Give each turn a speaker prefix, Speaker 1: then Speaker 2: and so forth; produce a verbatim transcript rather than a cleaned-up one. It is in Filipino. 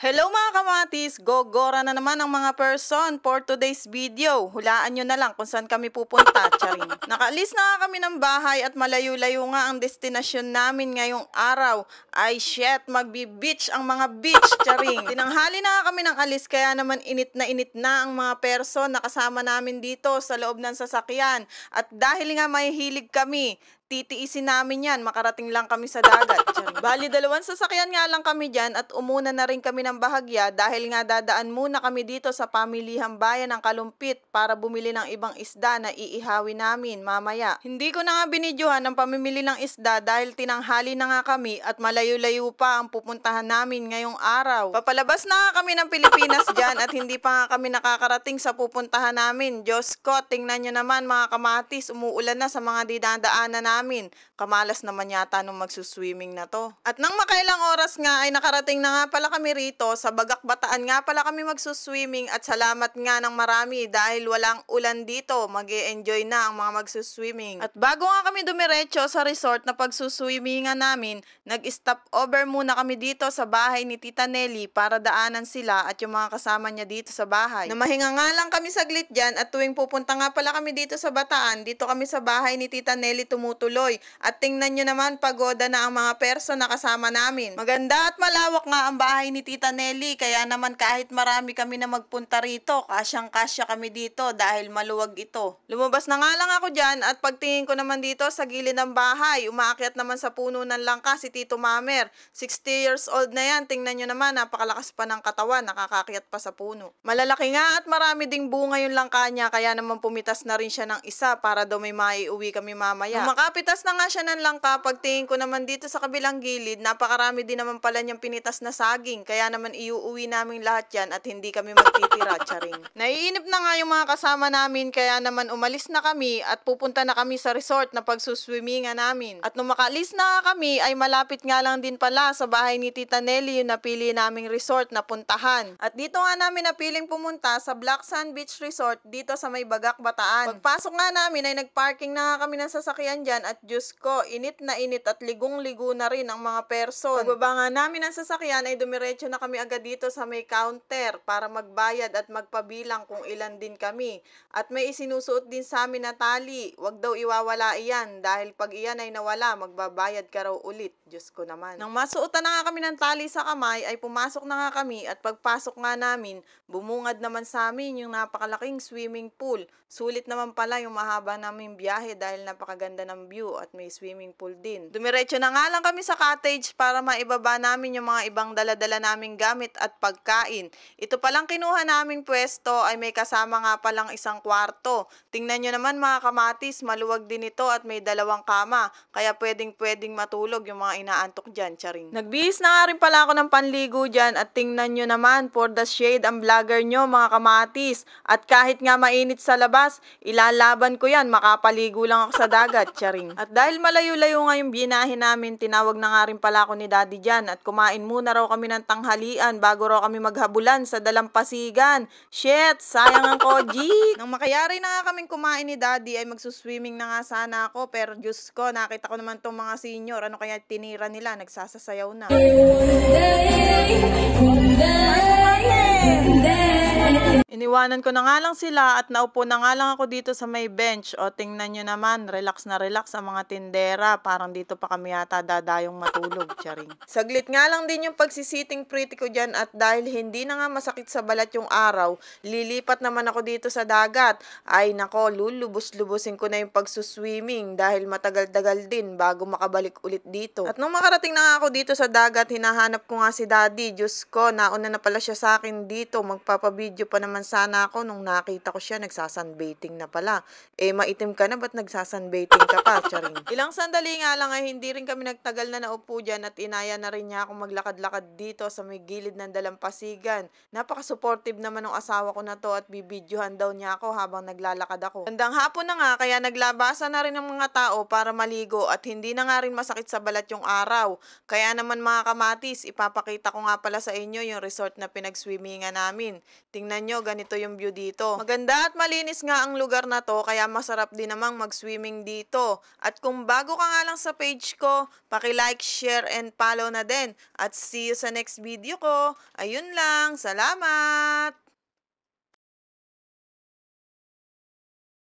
Speaker 1: Hello mga kamatis! Gogora na naman ang mga person for today's video. Hulaan nyo na lang kung saan kami pupunta, charing. Nakaalis na nga kami ng bahay at malayo-layo nga ang destinasyon namin ngayong araw. Ay shit, magbi-beach ang mga beach, charing. Tinanghali na nga kami ng alis kaya naman init na init na ang mga person na kasama namin dito sa loob ng sasakyan. At dahil nga may hilig kami, titiisin namin yan, makarating lang kami sa dagat. Charing. Bali, dalawang sasakyan nga lang kami dyan at umuna na rin kami ng bahagya dahil nga dadaan muna kami dito sa pamilihang bayan ng Kalumpit para bumili ng ibang isda na iihawin namin mamaya. Hindi ko na nga binidyohan ang pamimili ng isda dahil tinanghali na nga kami at malayo-layo pa ang pupuntahan namin ngayong araw. Papalabas na nga kami ng Pilipinas dyan at hindi pa nga kami nakakarating sa pupuntahan namin. Diyos ko, tingnan nyo naman mga kamatis, umuulan na sa mga dinadaanan namin. Kamalas naman yata nung magsuswimming na to. At nang makailang oras nga ay nakarating na nga pala kami rito sa Bagak Bataan nga pala kami magsuswimming at salamat nga ng marami dahil walang ulan dito. Mag-e-enjoy na ang mga magsuswimming. At bago nga kami dumiretso sa resort na pagsuswimmingan namin, nag-stop over muna kami dito sa bahay ni Tita Nelly para daanan sila at yung mga kasama niya dito sa bahay. Namahinga nga lang kami saglit dyan at tuwing pupunta nga pala kami dito sa Bataan, dito kami sa bahay ni Tita Nelly tumutuloy. At tingnan nyo naman, pagoda na ang mga person na kasama namin. Maganda at malawak nga ang bahay ni Tita Nelly, kaya naman kahit marami kami na magpunta rito, kasyang-kasya kami dito dahil maluwag ito. Lumabas na nga lang ako dyan at pagtingin ko naman dito sa gilid ng bahay, umaakyat naman sa puno ng langka si Tito Mamer. sixty years old na yan, tingnan nyo naman, napakalakas pa ng katawan, nakakakyat pa sa puno. Malalaki nga at marami ding bunga yung langka niya, kaya naman pumitas na rin siya ng isa para daw may maiuwi kami mamaya. Nung makapitas na nga siya ng langka, pagtingin ko naman dito sa kabilang gilid, napakarami din naman pala niyang pinitas na saging, kaya naman iuuwi namin lahat yan at hindi kami magtitira, charing. Naiinip na nga yung mga kasama namin, kaya naman umalis na kami at pupunta na kami sa resort na pagsuswimmingan namin. At nung makaalis na nga kami, ay malapit nga lang din pala sa bahay ni Tita Nelly yung napili naming resort na puntahan. At dito nga namin napiling pumunta sa Black Sand Beach Resort dito sa may Bagak Bataan. Pagpasok nga namin ay nagparking na nga kami ng sasakyan dyan at Diyos ko, init na init at ligong-ligo na rin ang mga person. Pagbaba nga namin ng sasakyan ay dumiretso na kami agad dito sa may counter para magbayad at magpabilang kung ilan din kami. At may isinusuot din sa amin na tali, wag daw iwawala iyan dahil pag iyan ay nawala, magbabayad ka raw ulit. Diyos ko naman. Nang masuotan na nga kami ng tali sa kamay ay pumasok na nga kami at pagpasok nga namin, bumungad naman sa amin yung napakalaking swimming pool. Sulit naman pala yung mahaba naming biyahe dahil napakaganda ng view at may swimming pool din. Dumiretso na nga lang kami sa cottage para maibaba namin yung mga ibang daladala naming gamit at pagkain. Ito palang kinuha naming pwesto ay may kasama nga palang isang kwarto. Tingnan nyo naman mga kamatis, maluwag din ito at may dalawang kama. Kaya pwedeng pwedeng matulog yung mga inaantok dyan, charing. Nagbihis na nga rin pala ako ng panligo dyan at tingnan nyo naman for the shade ang vlogger nyo mga kamatis. At kahit nga mainit sa labas, ilalaban ko yan, makapaligo lang ako sa dagat, charing. At dahil malayo-layo nga yung binahin namin, tinawag na nga rin pala ako ni Daddy dyan at kumain muna raw kami ng tanghalian bago raw kami maghabulan sa Dalampasigan. Shit, sayang ang koji. Nang makayari na nga kaming kumain ni Daddy ay magsuswimming na nga sana ako, pero Diyos ko, nakita ko naman tong mga senior, ano kaya tinira nila, nagsasasayaw na. Iniwanan ko na nga lang sila at naupo na nga lang ako dito sa may bench. O tingnan nyo naman, relax na relax ang mga tindera. Parang dito pa kami yata dadayong matulog, charing. Saglit nga lang din yung pagsisiting pretty ko dyan at dahil hindi na nga masakit sa balat yung araw, lilipat naman ako dito sa dagat. Ay nako, lulubos-lubusin ko na yung pagsuswimming dahil matagal-tagal din bago makabalik ulit dito. At nung makarating na nga ako dito sa dagat, hinahanap ko nga si Daddy. Diyos ko, nauna na pala siya sa akin dito. Magpapabideo pa naman sana ako nung nakita ko siya nagsasunbathing na pala. Eh, maitim ka na, ba't nagsasunbathing ka pa, charing? Ilang sandali nga lang ay hindi rin kami nagtagal na naupo dyan at inaya na rin niya ako maglakad-lakad dito sa may gilid ng Dalampasigan. Napaka-supportive naman ng asawa ko na to at bibidyohan daw niya ako habang naglalakad ako. Bandang hapon na nga, kaya naglabasan na rin ng mga tao para maligo at hindi na nga rin masakit sa balat yung araw. Kaya naman mga kamatis, ipapakita ko nga pala sa inyo yung resort na pinagswimmingan namin. Tingnan nyo, ganito ganito yung view dito. Maganda at malinis nga ang lugar na to, kaya masarap din namang mag-swimming dito. At kung bago ka nga lang sa page ko, paki-like, share, and follow na din. At see you sa next video ko. Ayun lang, salamat!